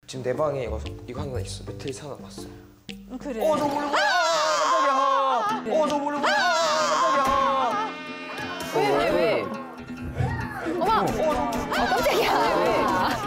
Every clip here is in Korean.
지금 내 방에 이거 하나 있어. 매트리스 하나 놨어. 그래. 저 모르고 깜짝이야. 저 모르고 깜짝이야. 왜? 어머! 깜짝이야. 왜?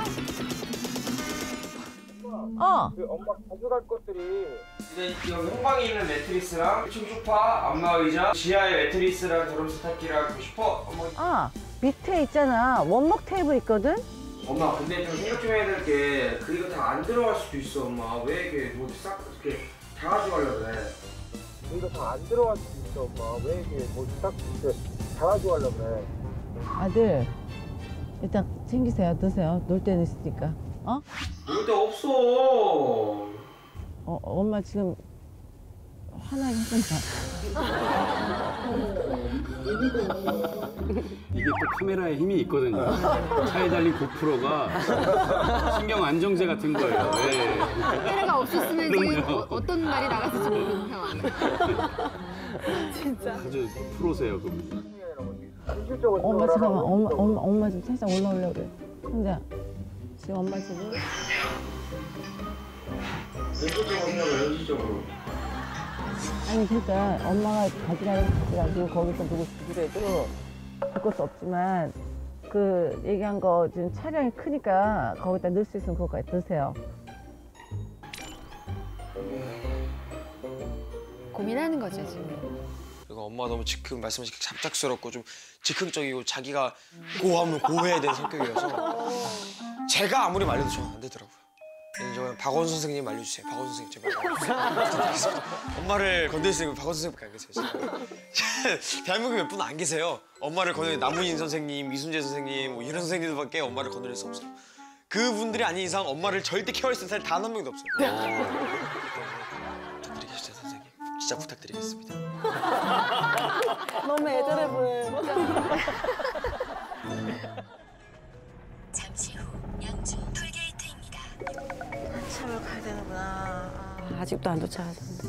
그 엄마 가져갈 것들이 이제 여기 형방에 있는 매트리스랑 1층 소파, 안마 의자, 지하에 매트리스랑 드럼 세탁기랑 슈퍼. 밑에 있잖아. 원목 테이블 있거든? 엄마 근데 좀 생각 좀 해야 될 게 그리고 다 안 들어갈 수도 있어. 엄마 왜 이렇게 뭐 싹 이렇게 다 가져가려고 그래. 이거 다 안 들어갈 수도 있어. 엄마 왜 이렇게 뭐 싹 이렇게 다 가져가려고 그래. 아들, 일단 챙기세요. 드세요. 놀 데는 있으니까. 놀 데 없어. 엄마 지금 화나게 하잖아. 이게 또 카메라에 힘이 있거든요. 차에 달린 고프로가 신경 안정제 같은 거예요. 네. 카메라가 없었으면 지금 어떤 말이 나갔을지 모르는 상황. 진짜. 아주 프로세요, 그분. 엄마 잠깐만. 엄마 좀 살짝 올라오려고 그래. 혼자. 지금 엄마 지금. 현실적으로. 아니 그러니까 엄마가 가지가지고 거기서 누구 주기로 줄 것도 없지만 그 얘기한 거 지금 차량이 크니까 거기다 넣을 수 있으면 그거까지 넣으세요. 고민하는 거죠, 지금. 그리고 엄마가 너무 말씀하신 잡작스럽고 좀 즉흥적이고 자기가 고하면 고해야 되는 성격이어서 제가 아무리 말려도 저는 안 되더라고요. 저는 박원 선생님 알려주세요. 박원 선생님 제발 알려주세요. 엄마를 건드렸으니까 박원 선생님밖에 안 계세요. 지금. 대한민국에 몇 분 안 계세요. 엄마를 건드린 남훈인 선생님, 이순재 선생님 뭐 이런 선생님들밖에 엄마를 건드릴 수 없어요. 그분들이 아닌 이상 엄마를 절대 케어할 수 있는 사람이 단 한 명도 없어요. 부탁드리겠습니다, 선생님. 진짜 부탁드리겠습니다. 너무 애절해 보여요. 잠시 후 양주 톨게이트입니다. 한참을 가야 되는구나. 아직도 안 도착하셨는데.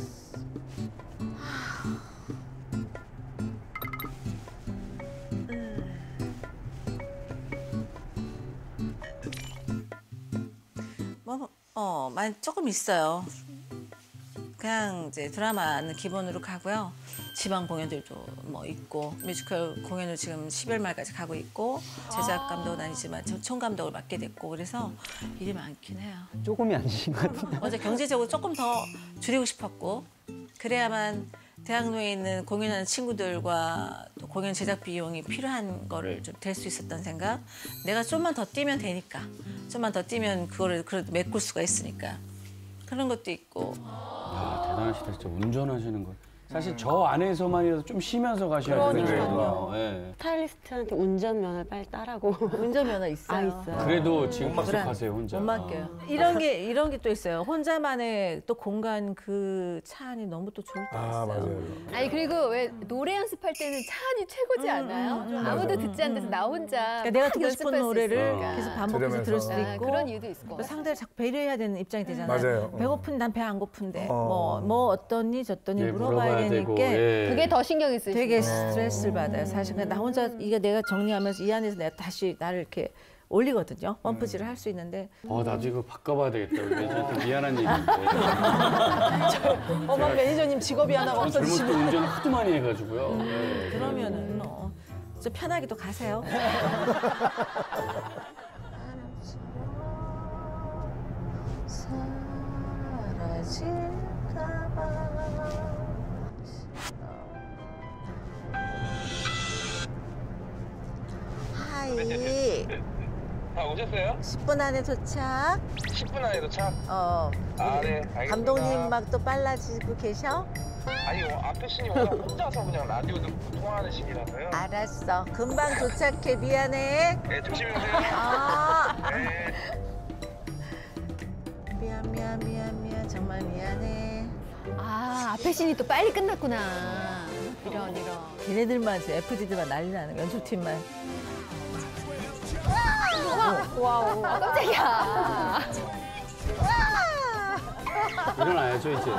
많이 조금 있어요. 그냥 이제 드라마는 기본으로 가고요. 지방 공연들도 뭐 있고 뮤지컬 공연을 지금 12월 말까지 가고 있고 제작 감독은 아니지만 총감독을 맡게 됐고 그래서 일이 많긴 해요. 조금이 아니신 것 같은데. 어제 경제적으로 조금 더 줄이고 싶었고 그래야만 대학로에 있는 공연하는 친구들과 또 공연 제작 비용이 필요한 거를 좀 될 수 있었던 생각. 내가 좀만 더 뛰면 되니까. 좀만 더 뛰면 그거를 그래도 메꿀 수가 있으니까. 그런 것도 있고. 야, 대단하시다, 진짜 운전하시는 거. 사실 저 안에서만이라도 좀 쉬면서 가셔야 되거든요. 네. 스타일리스트한테 운전면허를 빨리 따라고. 운전면허 있어요. 있어요. 그래도 지금 계속 가세요, 혼자. 못 맡겨요. 이런 게 또 있어요. 혼자만의 또 공간 그 차 안이 너무 또 좋을 때가 있어요. 맞아요. 아니 그리고 왜 노래 연습할 때는 차 안이 최고지 않아요? 아무도 듣지 않는 데서 나 혼자 그러니까 내가 듣고 싶은 연습할 수 노래를 있으니까. 계속 반복해서 들을 수도 있고 그런 이유도 있을 것 또 같아요. 상대를 자꾸 배려해야 되는 입장이 되잖아요. 맞아요. 배고픈 난 배 안 고픈데 뭐 어떠니 저떠니 예, 물어봐야 되니까 예. 그게 더 신경이 쓰이죠. 되게 스트레스를 받아요. 사실 나 혼자 이게 내가 정리하면서 이 안에서 내가 다시 나를 이렇게 올리거든요. 펌프질을 할 수 있는데. 나도 이거 바꿔봐야 되겠다. 매니저한테 미안한 얘기인데. 엄마 매니저님 직업이 하나가 전 젊을 때 없어지시면 운전 하도 많이 해가지고요. 네. 그러면은 좀 편하게 또 가세요. 하이. 다 오셨어요? 10분 안에 도착. 10분 안에 도착? 네, 알겠습니다. 감독님 막 또 빨라지고 계셔? 아니, 앞에 신이 오늘 혼자서 그냥 라디오 듣고 통화하는 신이라서요. 알았어. 금방 도착해. 미안해. 네, 조심히 오세요. 네. 미안. 정말 미안해. 앞에 씬이 또 빨리 끝났구나. 이런. 걔네들만 FD들만 난리 나는 거야. 연출팀만. 와우. 깜짝이야. 일어나야죠, 이제.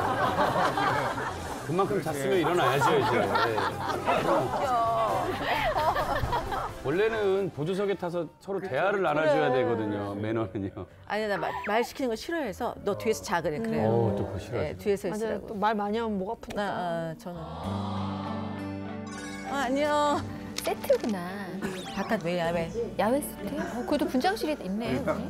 그만큼 잤으면 일어나야죠, 이제. 네. 원래는 보조석에 타서 서로 대화를 나눠줘야 되거든요. 매너는요. 아니 나 말 시키는 거 싫어해서 너 뒤에서 자 그래 그래요. 또 그거 싫어하죠. 네, 뒤에서 맞아요. 있으라고. 또 말 많이 하면 목 아프니까. 저는. 안녕. 세트구나. 바깥 왜 야외? 야외 세트? 그래도 분장실이 있네요. 여기.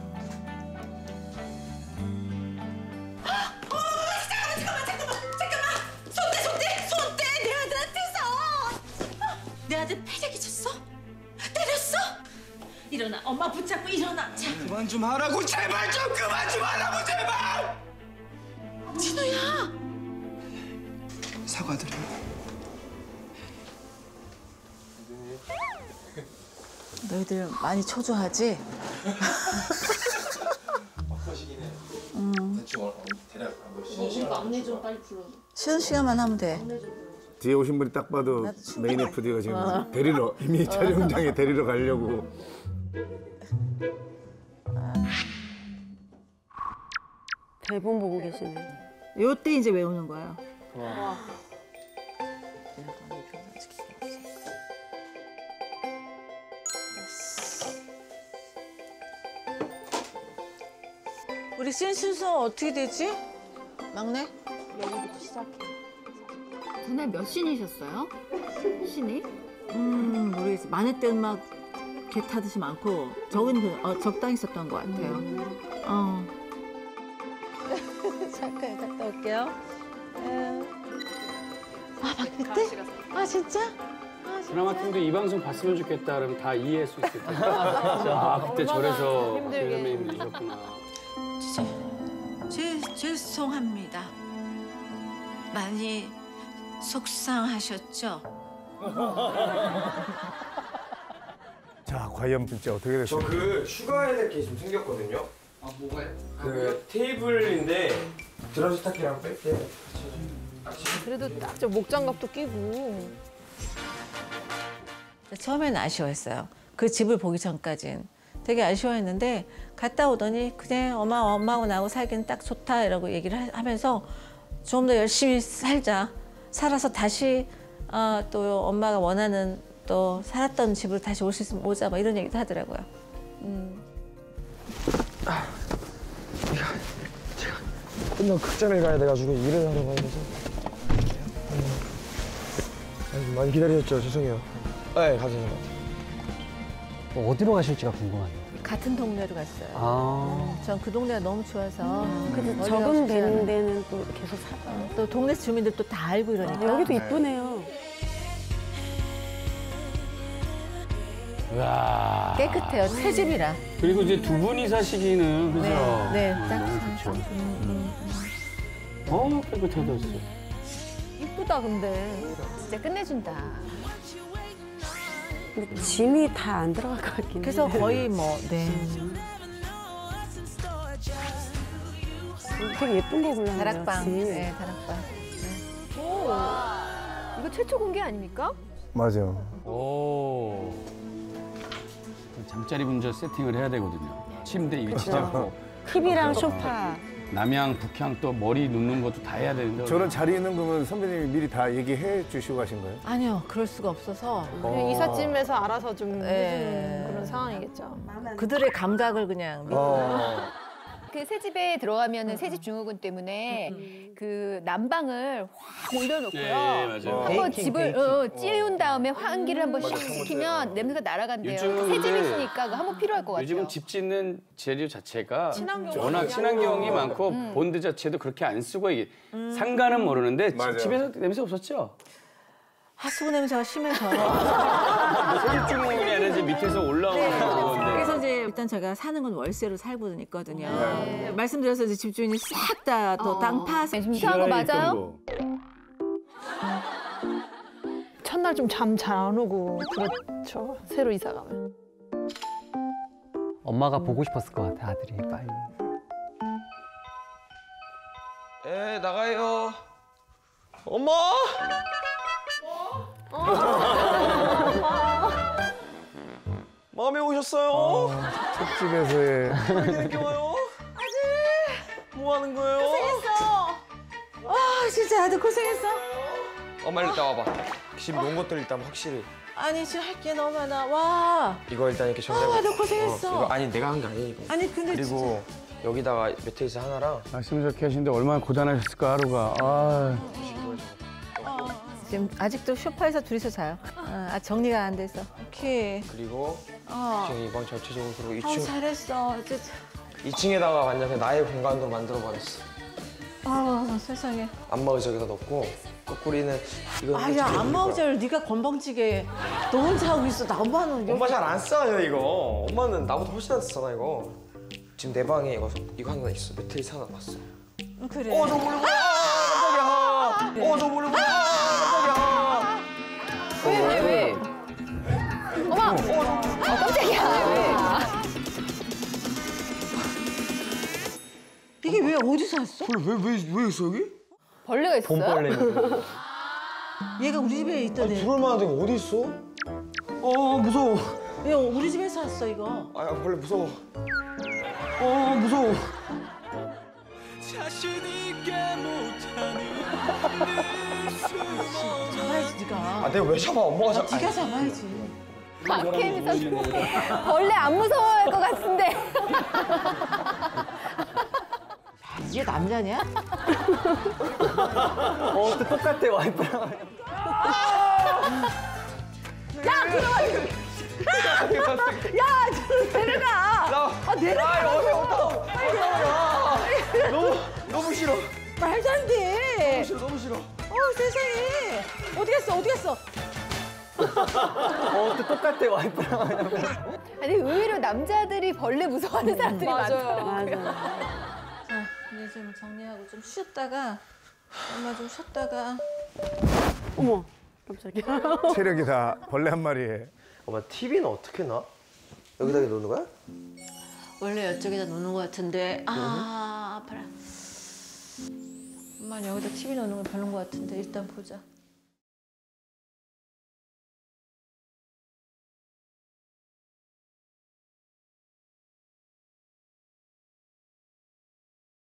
손대 내 아들한테서. 내 아들 패대기 쳤어? 때렸어? 일어나 엄마 붙잡고 일어나. 자, 그만 좀 하라고 제발 좀 그만 좀 하라고 제발. 진우야. 사과드려요. 너희들 많이 초조하지? 쉬는 시간만 하면 돼. 뒤에 오신 분이 딱 봐도 메인 FD가 지금 데리러 이미 촬영장에 데리러 가려고. 대본 보고 계시네. 요때 이제 외우는 거예요. 우리 씬 순서 어떻게 되지? 막내? 전에 몇 신이셨어요? 신이? 모르겠어. 많을 때 음악 개 타듯이 많고 적은 적당히 썼던 것 같아요. 잠깐 갔다 올게요. 그때? 아 진짜? 드라마 팀도 이 방송 봤으면 좋겠다 그러면 다 이해할 수 있을 텐데. 아 그때 저래서 그러면 힘드셨구나. 죄송합니다. 많이 속상하셨죠? 자, 과연 진짜 어떻게 됐어요? 저 그 추가해야 될 게 좀 생겼거든요. 아 뭐가요? 그 테이블인데 드럼 세탁기랑 뺄때 그래도 딱 저 목장갑도 끼고. 처음에는 아쉬워했어요. 그 집을 보기 전까진 되게 아쉬워했는데 갔다 오더니 그냥 엄마하고 나하고 살기는 딱 좋다 이라고 얘기를 하면서 좀 더 열심히 살아서 다시 또 엄마가 원하는 또 살았던 집으로 다시 올 수 있으면 오자 막 이런 얘기도 하더라고요. 제가 끝나고 극장을 가야 돼가지고 일을 하러 가야 돼서 많이 기다리셨죠? 죄송해요. 네, 가세요. 어디로 가실지가 궁금하네요. 같은 동네로 갔어요. 아. 전 그 동네가 너무 좋아서 근데 어디가 적응되는 없지 데는 또 계속 또 동네 주민들 또 다 알고 이러니까. 여기도 이쁘네요. 와. 깨끗해요. 새 집이라. 그리고 이제 두 분이 사시기는 그죠? 네, 딱 너무 좋죠. 깨끗하다 진짜. 이쁘다 근데. 진짜 끝내준다. 근데 짐이 다 안 들어갈 것 같긴 해요. 그래서 거의 뭐 네. 되게 예쁜 거 골랐네요. 다락방. 짐. 네, 다락방. 이거 최초 공개 아닙니까? 맞아. 오. 잠자리 분저 세팅을 해야 되거든요. 침대 위치 잡고. TV랑 소파. 남향, 북향 또 머리 눕는 것도 다 해야 되는데. 저런 자리 있는 거면 선배님이 미리 다 얘기해 주시고 가신 거예요? 아니요, 그럴 수가 없어서 그냥 이삿짐에서 알아서 좀 네. 해주는 그런 상황이겠죠. 그들의 감각을 그냥 그 새 집에 들어가면은 새 집 증후군 때문에 그 난방을 확 올려놓고요. 네, 맞아요. 한번 집을 찌운 다음에 환기를 한번 씩 시키면 냄새가 날아간대요. 요즘은 새 근데 집이시니까 그거 한번 필요할 것 같아요. 요즘은 집 짓는 재료 자체가 워낙 친환경이 많고 본드 자체도 그렇게 안 쓰고 이게 상가는 모르는데 맞아요. 집에서 냄새 없었죠? 하수구 냄새가 심해서. 세입주문이 아니라 이제 밑에서 올라오는 건데. 그래서 이제 일단 제가 사는 건 월세로 살고는 있거든요. 말씀드려서 이제 집주인이 싹 다 또 땅 파서 좀 이상한 거 맞아요? 첫날 좀 잠 잘 안 오고 그렇죠. 새로 이사 가면. 엄마가 보고 싶었을 것 같아, 아들이 빨리. 에 나가요. 엄마. 마음에 오셨어요? 특집에서의 이렇게 와요? 아들. 뭐 하는 거예요? 아 진짜 아들 고생했어. 엄마 일단 와봐. 집 놓은 것들 일단 확실히 아니 지금 할 게 너무 많아. 와. 이거 일단 이렇게 정리하고. 너 고생했어. 이거 아니 내가 한 게 아니야 이거. 아니 근데 그리고 여기다가 매트리스 하나랑 말씀 좋게 하시는데 얼마나 고단하셨을까 하루가. 아. 지금 아직도 소파에서 둘이서 자요. 정리가 안 돼서. 오케이. 그리고 지금 이방 전체적으로 그리고 2층 잘했어. 2층에다가 완전 그냥 나의 공간으로 만들어 버렸어. 세상에. 안마의자에다 넣고 거꾸리는 이거. 야 안마의자를 네가 건방지게 너 혼자 하고 있어. 나만은 엄마 잘 안 써요 이거. 엄마는 나보다 훨씬 안 쓰잖아 이거. 지금 내 방에 이거 하나 있어. 매트리스 하나 놨어. 그래. 저 모르고 깜짝이야. 저 모르고 깜짝이야. 왜? 어머! 깜짝이야. 왜? 이게 왜 어디서 왔어? 왜 있어 여기? 벌레가 있어요? 봄벌레는. 얘가 우리 집에 있던 애. 들어올 만한 데가 어디 있어? 무서워. 얘 우리 집에서 왔어 이거. 벌레 무서워. 무서워. 잡아야지 네가. 내가 왜 잡아? 엄마가 잡아. 네가 잡아야지. 박혜미 선수 벌레 안 무서워할 것 같은데. 이게 남자냐? 또 똑같아 와이프랑. 내려가. 내려가. 너무 싫어. 말도 안 돼. 너무 싫어. 세상에. 어디 갔어? 또 똑같아 와이프랑. 아니 의외로 남자들이 벌레 무서워하는 사람들이 많더라고요. 맞아. 자, 이제 좀 정리하고 좀 쉬었다가 엄마 좀 쉬었다가. 어머, 깜짝이야. 체력이 다 벌레 한 마리에. 엄마 TV는 어떻게 놔? 여기다 놓는 거야? 원래 이쪽에다 놓는 것 같은데 아파라. 엄마 여기다 TV 놓는 건 별론 것 같은데 일단 보자.